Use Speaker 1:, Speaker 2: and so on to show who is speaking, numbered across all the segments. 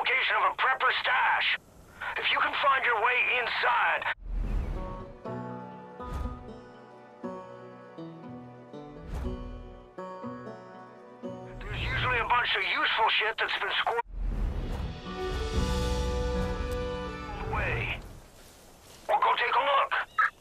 Speaker 1: location of a prepper stash. If you can find your way inside... There's usually a bunch of useful shit that's been scored away. Or go take a look.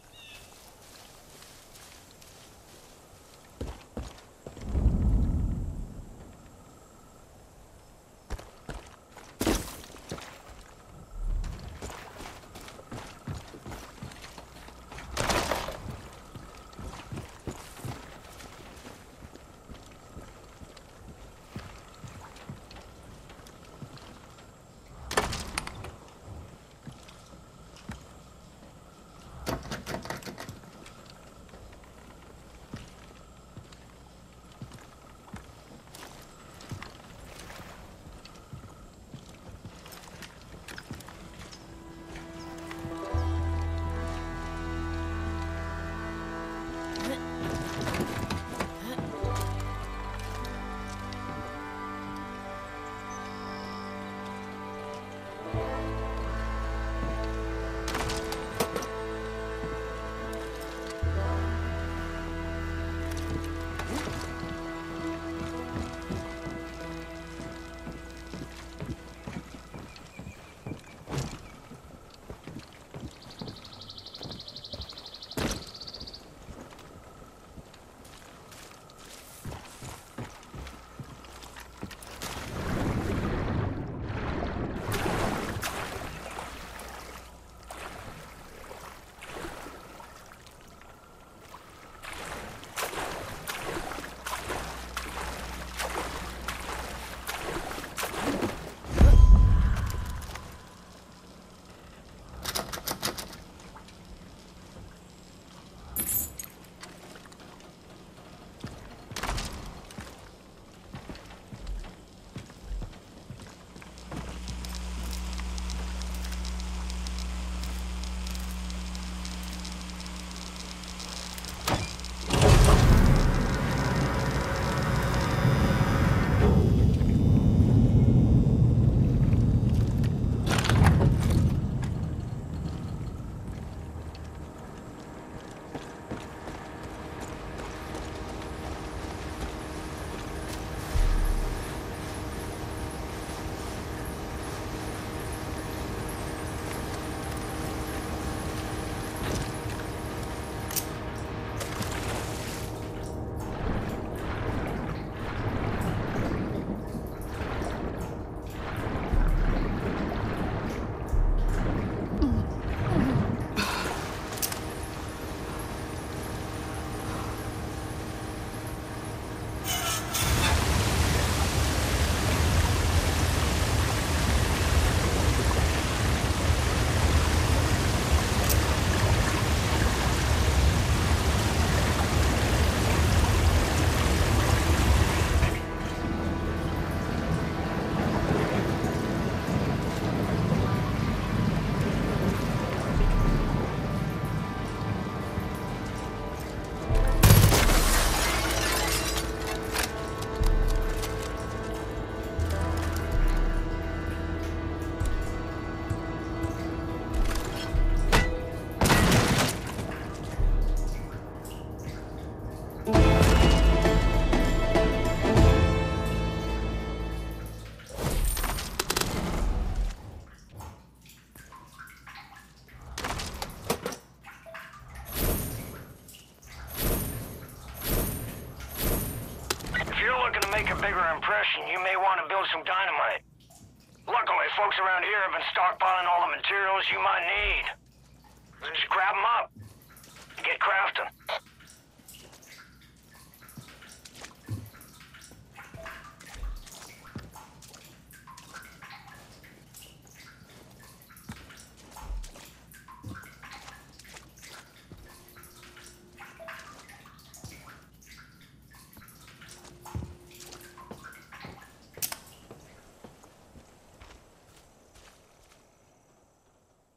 Speaker 1: Make a bigger impression, you may want to build some dynamite. Luckily, folks around here have been stockpiling all the materials you might need. Just grab them up. Get crafting.